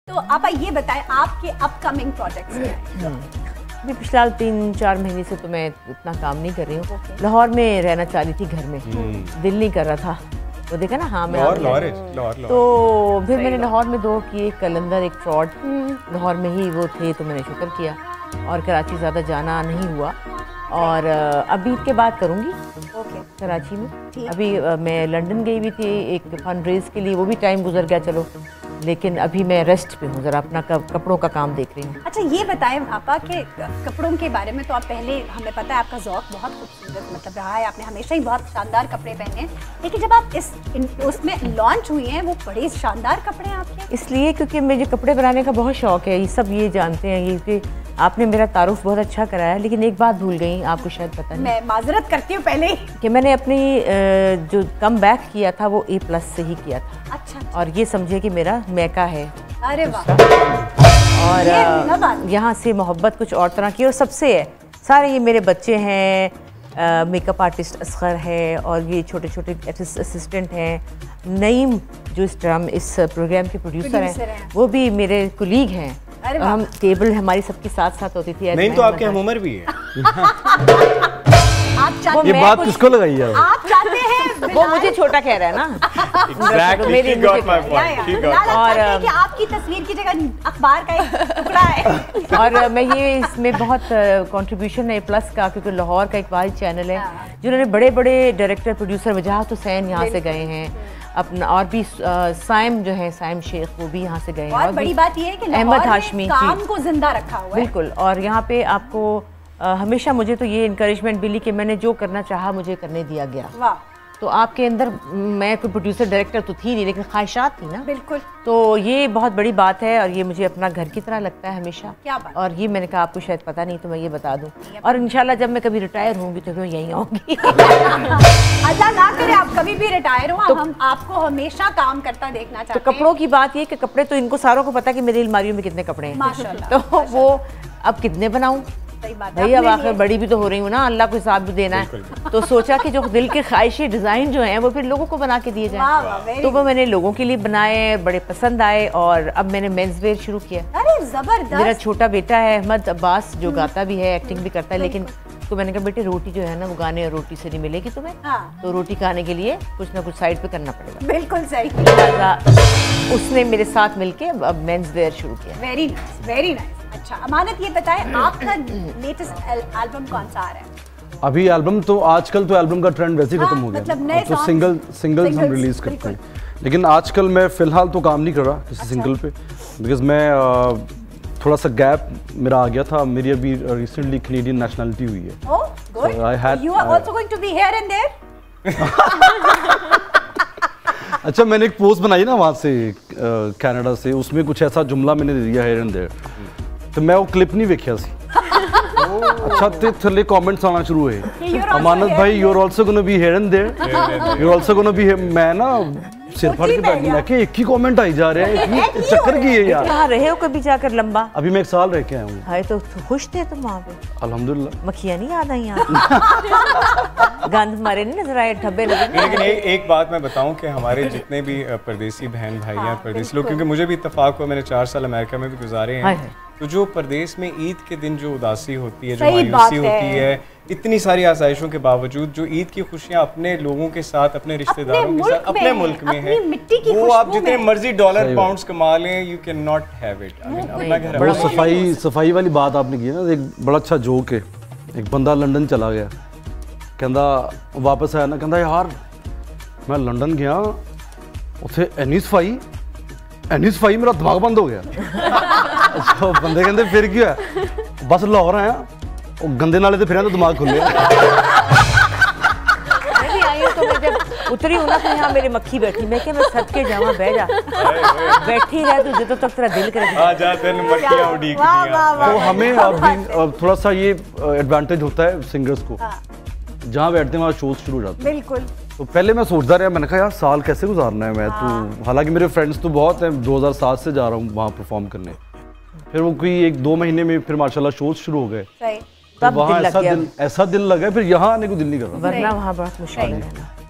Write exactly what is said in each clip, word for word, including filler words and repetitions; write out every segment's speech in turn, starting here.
तो आप ये बताएं आपके अपकमिंग प्रोजेक्ट्स क्या हैं? अभी फिलहाल तीन चार महीने से तो मैं इतना काम नहीं कर रही हूँ। okay. लाहौर में रहना चाह रही थी घर में, दिल नहीं कर रहा था। वो देखा ना, हाँ मैं लाहौर लाहौर लाहौर तो फिर मैंने लाहौर में दो किए, एक कलंदर एक फ्रॉड, लाहौर में ही वो थे तो मैंने शुक्र किया, और कराची ज़्यादा जाना नहीं हुआ। और अभी के बाद करूँगी okay. कराची में। अभी मैं लंदन गई हुई थी एक फंड रेज के लिए, वो भी टाइम गुजर गया चलो, लेकिन अभी मैं रेस्ट पे हूँ, जरा अपना कपड़ों का काम देख रही हूँ। अच्छा ये बताएं आपा के कपड़ों के बारे में, तो आप पहले, हमें पता है आपका ज़ौक़ बहुत खूबसूरत मतलब रहा है, आपने हमेशा ही बहुत शानदार कपड़े पहने हैं, लेकिन जब आप इस इन, उसमें लॉन्च हुई हैं वो बड़े शानदार कपड़े हैं आपके। इसलिए क्योंकि मुझे कपड़े बनाने का बहुत शौक है, ये सब ये जानते हैं, ये कि आपने मेरा तारुफ बहुत अच्छा कराया, लेकिन एक बात भूल गई, आपको शायद पता नहीं। मैं माजरत करती हूँ पहले कि मैंने अपनी जो कम बैक किया था वो ए प्लस से ही किया था। अच्छा, अच्छा। और ये समझे कि मेरा मैका है। अरे वाह। और यहाँ से मोहब्बत कुछ और तरह की, और सबसे है सारे ये मेरे बच्चे हैं, मेकअप आर्टिस्ट असगर है, और ये छोटे छोटे असिस्टेंट हैं, नईम जो इस ड्राम इस प्रोग्राम के प्रोड्यूसर हैं, वो भी मेरे कुलीग हैं। और हम टेबल हमारी सबकी साथ साथ होती थी। नहीं तो आपके हम उम्र भी है। आप चाहते, ये बात किसको लगाई है? आप चाहते हैं, वो मुझे छोटा कह रहा है ना। Exactly, मेरी he got my point, he got my point। और कि आपकी तस्वीर की जगह अखबार का एक टुकड़ा है। और मैं ये इसमें बहुत कंट्रीब्यूशन है प्लस का, क्योंकि लाहौर का एक वाहिद चैनल है जिन्होंने बड़े बड़े डायरेक्टर प्रोड्यूसर वजाहत हुसैन यहाँ से गए हैं अपना, और भी साइम जो है साइम शेख वो भी यहाँ से गए हैं। और बड़ी बात ये है कि अहमद हाशमी काम को जिंदा रखा हुआ है। बिल्कुल। और यहाँ पे आपको आ, हमेशा मुझे तो ये इनकरेजमेंट मिली कि मैंने जो करना चाहा मुझे करने दिया गया। वाह। तो आपके अंदर, मैं कोई प्रोड्यूसर डायरेक्टर तो थी नहीं, लेकिन ख्वाहिशात थी ना। बिल्कुल। तो ये बहुत बड़ी बात है, और ये मुझे अपना घर की तरह लगता है हमेशा। क्या बात? और ये मैंने कहा आपको शायद पता नहीं, तो मैं ये बता दूं। और इंशाल्लाह जब मैं कभी रिटायर होंगी तो मैं यहीं आऊंगी। अल्लाह ना करे आप कभी भी रिटायर हो, तो हम आपको हमेशा काम करता देखना चाहते हैं। तो कपड़ों की बात ये कि कपड़े तो इनको सारों को पता है कि मेरी अलमारियों में कितने कपड़े हैं माशाल्लाह। तो वो अब कितने बनाऊं भाई, अब आखिर बड़ी भी तो हो रही हूँ ना, अल्लाह को हिसाब भी देना है। तो सोचा कि जो दिल के ख्वाहिशी डिज़ाइन जो हैं वो फिर लोगों को बना के दिए जाए, तो वो मैंने लोगों के लिए बनाए, बड़े पसंद आए, और अब मैंने मेंस वेयर शुरू किया। अरे जबरदस्त। मेरा छोटा बेटा है अहमद अब्बास, जो गाता भी है, एक्टिंग भी करता है, लेकिन तो मैंने कहा बेटे रोटी जो है ना वो गाने और रोटी से नहीं मिलेगी तुम्हें। हाँ। तो रोटी खाने के लिए कुछ ना कुछ साइड पे करना पड़ेगा। बिल्कुल सही। उसने मेरे साथ मिलके अब मेंस वेयर शुरू किया। Very nice, very nice. अच्छा अमानत ये बताएं आपका लेटेस्ट एल्बम कौन सा आ रहा है? अभी एल्बम तो आजकल तो एल्बम का ट्रेंड वैसे ही खत्म हो गया, मतलब नए तो सिंगल सिंगल्स हम रिलीज करते हैं, लेकिन आजकल मैं फिलहाल तो काम नहीं कर रहा किसी सिंगल पे, बिकॉज मैं थोड़ा सा गैप मेरा आ गया था। मेरी अभी रिसेंटली कैनेडियन नेशनलिटी हुई है। Oh good. You are also going to be here and there. अच्छा मैंने एक पोस्ट बनाई ना वहाँ से कनाडा से, उसमें कुछ ऐसा जुमला मैंने दे दिया हियर एंड देयर, तो मैं वो क्लिप नहीं देखा सी। अच्छा ते थले कमेंट्स आना शुरू हुए, अमानत भाई you are also gonna be here and there, you are also gonna be. मैं ना सिर फाड़ के बैठ गया कि एक ही कमेंट आई जा रहे हैं, ये चक्कर की है यार। कहाँ रहे हो कभी जाकर लंबा? अभी मैं एक साल रह के आया हूँ। हाय तो खुश थे तुम वहाँ पे? अल्हम्दुलिल्लाह। मक्खियाँ नहीं याद आई यहाँ? गंद मारे नहीं नजर आए, धब्बे लगे? लेकिन एक एक बात मैं बताऊं कि हमारे जितने भी परदेसी बहन भाई हैं, परदेसी लोग, क्योंकि मुझे भी इत्तेफाक हुआ, मैंने चार साल अमेरिका में भी गुजारे हैं, तो जो परदेश में ईद के दिन जो उदासी होती है, जो मायूसी होती है, इतनी सारी आसाइशों के बावजूद जो ईद की खुशियां अपने लोगों के साथ, अपने रिश्तेदारों के साथ, अपने मुल्क में है, वो आप जितने मर्जी डॉलर पाउंड्स कमा लें, you can not have it. I mean अपना घर। बड़ा सफाई सफाई वाली बात आपने की ना, एक बड़ा अच्छा जोक है। एक बंदा लंदन चला गया, कहता वापस आया ना, कहता यार मैं लंदन गया, उत्थे एनी सफाई एनी सफाई, मेरा दिमाग बंद हो गया। अच्छा बंदे कहते फिर क्या है, बस लाहौर आया, वो गंदे नाले से फिर तो दिमाग खुल गया। मैं आई हूँ तो मैं जब उतरी हूँ ना तो यहाँ मेरी मक्खी बैठी, मैं क्या मैं सद के जावा बह जा, बैठी रह तू जो तक तेरा दिल करे। आ जा तेरे मक्खियाँ उड़ी। तो हमें अभी थोड़ा सा ये एडवांटेज होता है सिंगर्स को, जहाँ बैठते हैं वहाँ शोज शुरू हो जाते हैं। बिल्कुल। तो पहले मैं सोचता रहा, मैंने कहा यार साल कैसे गुजारना है मैं तो, हालांकि मेरे फ्रेंड्स तो बहुत हैं, दो हज़ार सात से जा रहा हूँ वहाँ परफॉर्म करने, फिर वो कोई एक दो महीने में फिर माशाल्लाह शोज शुरू हो गए, सही। तो वहाँ ऐसा दिल ऐसा दिल लगा, फिर यहाँ आने को दिल नहीं कर रहा, वरना वहाँ बहुत मुश्किल है।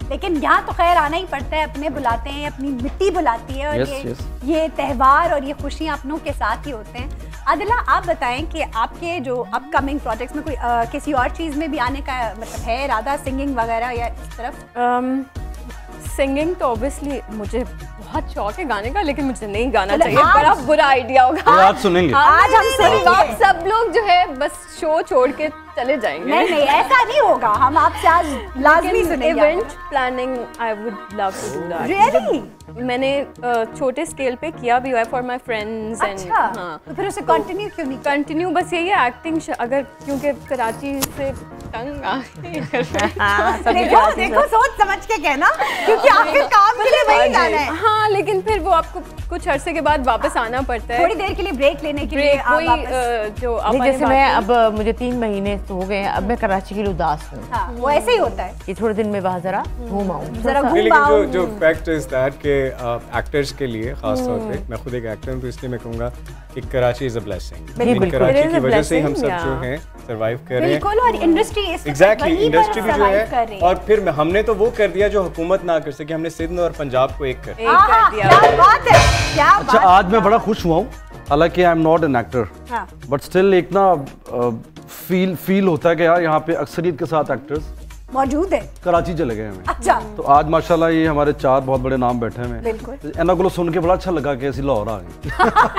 लेकिन यहाँ तो खैर आना ही पड़ता है, अपने बुलाते हैं, अपनी मिट्टी बुलाती है और yes, ये yes. ये त्यौहार और ये खुशियाँ अपनों के साथ ही होते हैं। आदिला, आप बताएं कि आपके जो अपकमिंग प्रोजेक्ट्स में कोई आ, किसी और चीज़ में भी आने का मतलब है इरादा, सिंगिंग वगैरह या इस तरफ? सिंगिंग um, तो ऑब्वियसली मुझे बहुत शौक है गाने का, लेकिन मुझे नहीं गाना तो चाहिए, बड़ा बुरा आइडिया होगा। आज सुनेंगे, आज हम सुनेंगे। आप सब लोग जो है बस शो छोड़ के चले जाएंगे। नहीं नहीं ऐसा नहीं होगा, हम आपसे आज लाजमी सुनेंगे। Event planning I would love to do that. Really? मैंने छोटे स्केल पे किया भी हुआ है फॉर माय फ्रेंड्स एंड अच्छा, हाँ, तो फिर उसे कंटिन्यू क्यों नहीं? कंटिन्यू बस यही है एक्टिंग, अगर क्योंकि कराची से तंग आ गई। देखो देखो सोच समझ के कहना, क्योंकि आखिर काम के लिए वही जाना है। हाँ, लेकिन फिर वो आपको कुछ अरसे के बाद वापस आना पड़ता है, थोड़ी देर के लिए ब्रेक लेने के लिए आप वही वापस। जो नहीं, जैसे मैं अब मुझे तीन महीने तो हो गए हैं, अब मैं कराची के लिए उदास हूँ। हाँ, वो ऐसे ही होता है कि थोड़े दिन में बाहर जरा घूम आऊँ, जरा घूम लेकिन जो आओ। जो फैक्ट इज दैट के एक्टर्स के लिए खास तौर पे, मैं खुद एक एक्टर हूं तो इसलिए मैं कहूँगा कि Karachi is a blessing. Karachi की वजह से हम सब जो हैं सर्वाइव कर रहे हैं। बिल्कुल, और इंडस्ट्री एग्जैक्टली इंडस्ट्री भी जो है, और फिर हमने तो वो कर दिया जो हुकूमत ना कर सके, हमने सिंध और पंजाब को एक कर दिया। क्या बात है, क्या बात। अच्छा, आज मैं बड़ा खुश हुआ हूँ, हालांकि I am not an actor, but still एक ना फील फील होता है कि यार यहाँ पे अक्सरियत के साथ एक्टर्स मौजूद है, कराची चले गए हमें। अच्छा, तो आज माशाल्लाह ये हमारे चार बहुत बड़े नाम बैठे हैं। बिल्कुल। इन्हों को सुन के बड़ा अच्छा लगा कि ऐसी लाहौर आ गई।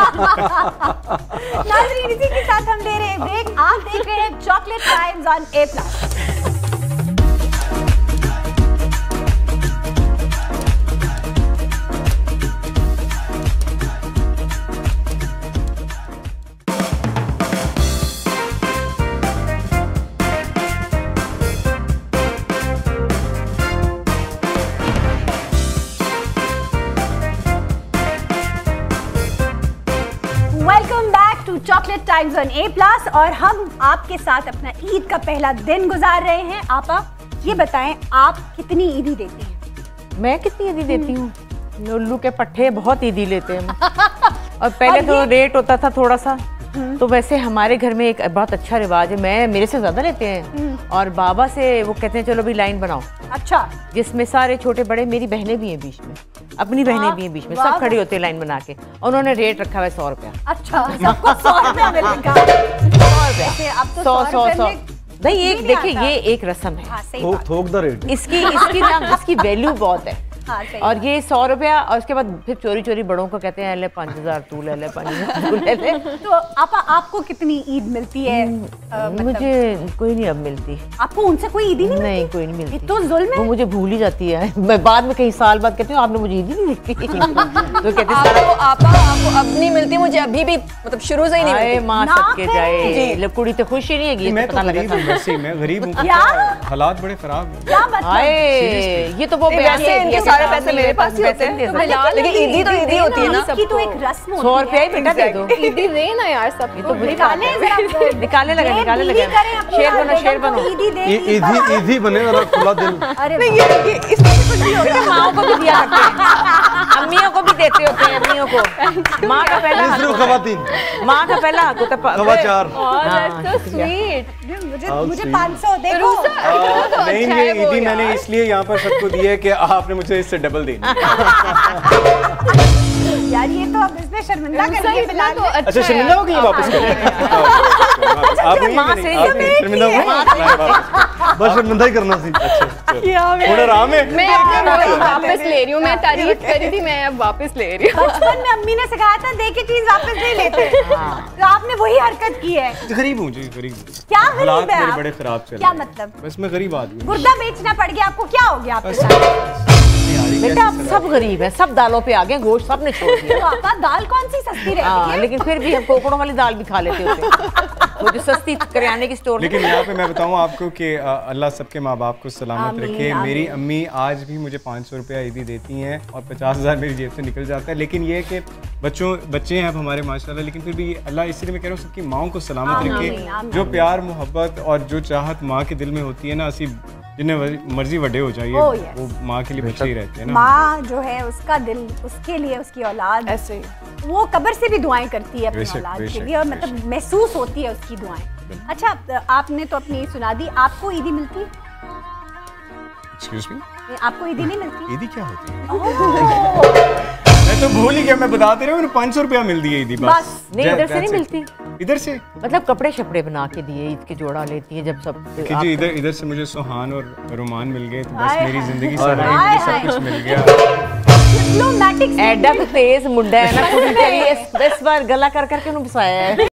नाज़रीन, इसी के साथ हम ले रहे हैं ब्रेक। आप देख रहे हैं chocolate times on A plus. Chocolate times on A plus, और हम आपके साथ अपना ईद का पहला दिन गुजार रहे हैं। आपा, ये बताएं आप कितनी ईदी देती हैं? मैं कितनी ईदी देती हूँ? उल्लू के पट्टे बहुत ईदी लेते हैं। और पहले तो रेट होता था थोड़ा सा, तो वैसे हमारे घर में एक बहुत अच्छा रिवाज है, मैं मेरे से ज्यादा लेते हैं और बाबा से वो कहते हैं चलो भी लाइन बनाओ। अच्छा, जिसमें सारे छोटे बड़े, मेरी बहनें भी हैं बीच में, अपनी बहनें भी हैं बीच में, सब खड़ी होती है लाइन बना के, उन्होंने रेट रखा हुआ है सौ रुपया। अच्छा, सबको सौ रुपया मिलेगा। सौ रुपया, अब तो सौ सौ सौ में नहीं, एक देखिए ये एक रस्म है। हाँ, सही थोक बात। थोक द रेट। इसकी इसकी ना इसकी वैल्यू बहुत है। हाँ, सही और ये सौ रुपया, और उसके बाद फिर चोरी चोरी बड़ों को कहते हैं ले पाँच हजार तू ले ले, पाँच हजार तू ले ले। तो आपा, आपको कितनी ईद मिलती है? आ, मतलब मुझे कोई नहीं अब मिलती। आपको उनसे कोई ईदी नहीं नहीं, मिलती? कोई नहीं मिलती। ये तो जुल्म वो है। मुझे भूल ही जाती है, मैं बाद में कई साल बाद कहती हूँ आपने मुझे ईदी नहीं दी। तो कहते आपको आपा आपको अब नहीं मिलती, मुझे अभी भी मतलब शुरू से ही नहीं मिलती। माँ ना सबके करें। जाए, ले कुड़ी तो खुश ही नहीं है, मैं पता तो लगा गरीब हूँ, वैसे ही मैं गरीब हूँ, क्या? हालात बड़े खराब हैं। क्या मतलब? आए, ये तो वो नहीं, बयान वैसे है, इनके ये सारे काम पैसे नहीं मेरे है, पास ही होते हैं, पैसे तो नहीं दे मिला- सकते। लेकिन ईदी तो ईदी होती है ना ईद की तो एक रस्म होती सौ है। रुपया ही बेटा दे दो। ईदी दे ना यार सब ये तो बुरी निकालें बात है। जरा, निकालने लगे, ये निकालने ईदी लगे। करें अपनी शेर बनो, बेगम शेर को, बनो। ईदी दे, ईदी ईदी बने जरा खुला दिल। अरे माओ को भी दिया करते हैं, अम्मियों को भी देते होते हैं, अम्मियों को। माँ का पहला हक सिर्फ होता है। खवातीन, माँ का पहला हक होता है। खवाचार। So sweet. मुझे मुझे पाँच सौ देखो। आ, नहीं, ये ईदी मैंने इसलिए यहाँ पर सबको दी है कि आपने मुझे इससे डबल दी। यार ये तो अब इसमें शर्मिंदा कर दिया बिलाल ने। अच्छा, शर्मिंदा हो गई, वापस कर आप नहीं माँ करें, से आप नहीं, शर्मिंदा हो गई, बस शर्मिंदा ही करना सी। थोड़ा आराम है। मैं अपना वही वापस ले रही हूँ, मैं तारीफ करी थी, मैं अब वापस ले रही हूँ। बचपन में अम्मी ने सिखाया था दे के चीज वापस नहीं लेते, तो आपने वही हरकत की है। गरीब हूँ जी, गरीब हूँ। क्या गरीब हालात है मेरे आप? बड़े खराब चल क्या रहे हैं। मतलब? बस मैं गरीब आदमी हूँ। गुर्दा बेचना पड़ गया आपको, क्या हो गया आपके बस- साथ? बेटा अब सब गरीब है, सब दालों पे आ गए, गोश्त सब ने छोड़ दिया। तो आपका दाल कौन सी सस्ती रहती हाँ, है? लेकिन फिर भी हम कोकड़ों वाली दाल भी खा लेते होते हैं, वो जो सस्ती करियाने की स्टोर। लेकिन यहाँ पे मैं बताऊँ आपको कि अ, अल्लाह सबके माँ बाप को सलामत आमीन, रखे। आमीन। मेरी अम्मी आज भी मुझे पाँच सौ रुपया ईदी देती हैं और पचास हज़ार मेरी जेब से निकल जाता है। लेकिन ये है कि बच्चों बच्चे हैं अब हमारे माशाल्लाह, लेकिन फिर भी अल्लाह, इसलिए मैं कह रहा हूँ सबकी माँओं को सलामत आमीन, रखे। आमीन। जो प्यार मोहब्बत और जो चाहत माँ के दिल में होती है ना, असी जिन्हें मर्जी बड़े हो जाइए, Oh, yes. वो माँ के लिए बच्चे ही रहते हैं ना। माँ जो है उसका दिल, उसके लिए उसकी औलाद ऐसे ही वो कब्र से भी दुआएं करती है अपनी बेशक, औलाद के बेशक, लिए, और मतलब महसूस होती है उसकी दुआएं। अच्छा, आपने तो अपनी सुना दी, आपको ईदी मिलती? Excuse me? आपको ईदी नहीं मिलती? ईदी क्या होती है? मैं तो भूल ही गया, मैं बताते रहा हूँ, पाँच सौ रुपया मिल दिए ईदी बस। नहीं, इधर से नहीं मिलती। इधर से मतलब कपड़े शपड़े बना के दिए, ईद के जोड़ा लेती है जब सब। कि जी इधर इधर से मुझे सुहान और रोमान मिल गए तो बस हाय मेरी हाय। जिंदगी हाय सवारी, मुझे हाय। सब कुछ मिल गया। डिप्लोमैटिक एडा तो तेज मुंडा है ना, कुड़ी तेरी इस इस बार गला कर करके उन्हें फसाया है।